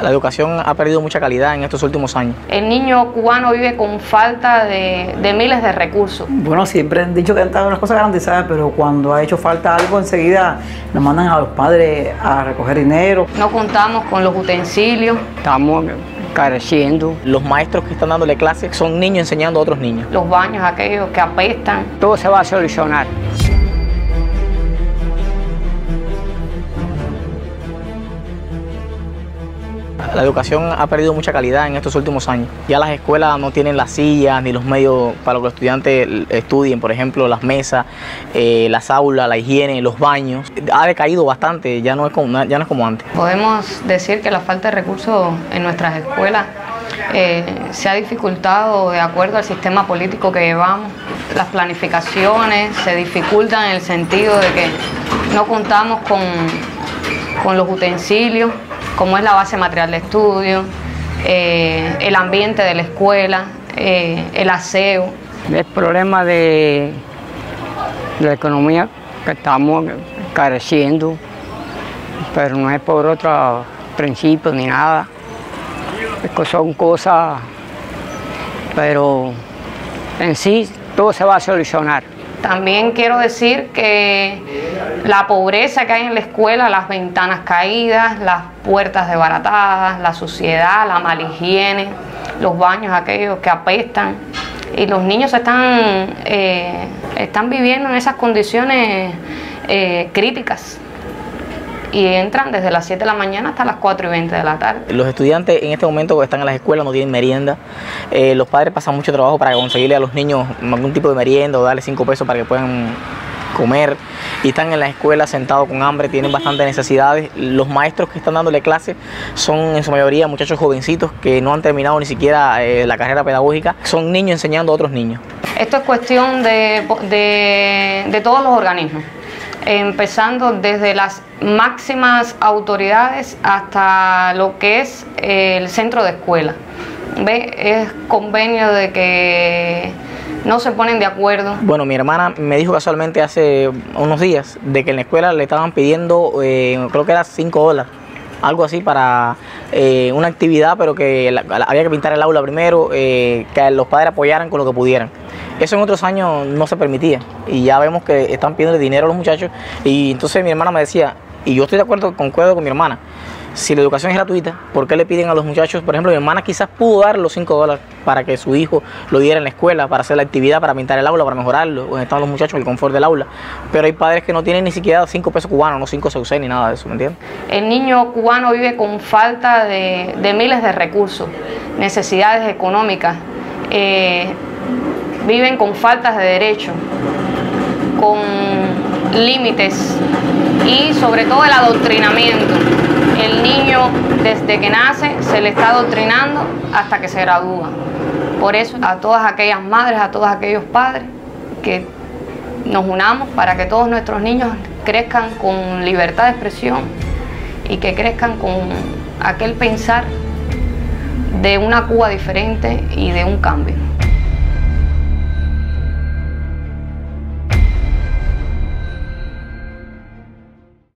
La educación ha perdido mucha calidad en estos últimos años. El niño cubano vive con falta de miles de recursos. Bueno, siempre han dicho que han estado las cosas garantizadas, pero cuando ha hecho falta algo, enseguida nos mandan a los padres a recoger dinero. No contamos con los utensilios. Estamos careciendo. Los maestros que están dándole clases son niños enseñando a otros niños. Los baños aquellos que apestan. Todo se va a solucionar. La educación ha perdido mucha calidad en estos últimos años. Ya las escuelas no tienen las sillas ni los medios para que los estudiantes estudien, por ejemplo, las mesas, las aulas, la higiene, los baños. Ha decaído bastante, ya no es como antes. Podemos decir que la falta de recursos en nuestras escuelas se ha dificultado de acuerdo al sistema político que llevamos. Las planificaciones se dificultan en el sentido de que no contamos con los utensilios, como es la base material de estudio, el ambiente de la escuela, el aseo. El problema de la economía, que estamos careciendo, pero no es por otro principio ni nada. Son cosas, pero en sí todo se va a solucionar. También quiero decir que la pobreza que hay en la escuela, las ventanas caídas, las puertas desbaratadas, la suciedad, la mala higiene, los baños aquellos que apestan, y los niños están viviendo en esas condiciones críticas. Y entran desde las 7 de la mañana hasta las 4:20 de la tarde. Los estudiantes en este momento que están en las escuelas no tienen merienda. Los padres pasan mucho trabajo para conseguirle a los niños algún tipo de merienda o darle 5 pesos para que puedan comer. Y están en las escuelas sentados con hambre, tienen bastantes necesidades. Los maestros que están dándole clases son en su mayoría muchachos jovencitos que no han terminado ni siquiera la carrera pedagógica. Son niños enseñando a otros niños. Esto es cuestión de todos los organismos, empezando desde las máximas autoridades hasta lo que es el centro de escuela. ¿Ve? Es convenio de que no se ponen de acuerdo. Bueno, mi hermana me dijo casualmente hace unos días de que en la escuela le estaban pidiendo, creo que era $5, algo así para una actividad, pero que había que pintar el aula primero, que los padres apoyaran con lo que pudieran. Eso en otros años no se permitía y ya vemos que están pidiendo dinero a los muchachos, y entonces mi hermana me decía, y yo estoy concuerdo con mi hermana, si la educación es gratuita, ¿por qué le piden a los muchachos? Por ejemplo, mi hermana quizás pudo dar los $5 para que su hijo lo diera en la escuela, para hacer la actividad, para pintar el aula, para mejorarlo, donde están los muchachos, el confort del aula. Pero hay padres que no tienen ni siquiera 5 pesos cubanos, no 5 CUC ni nada de eso, ¿me entiendes? El niño cubano vive con falta de miles de recursos, necesidades económicas, viven con faltas de derechos, con límites y sobre todo el adoctrinamiento. El niño desde que nace se le está adoctrinando hasta que se gradúa. Por eso a todas aquellas madres, a todos aquellos padres, que nos unamos para que todos nuestros niños crezcan con libertad de expresión y que crezcan con aquel pensar de una Cuba diferente y de un cambio.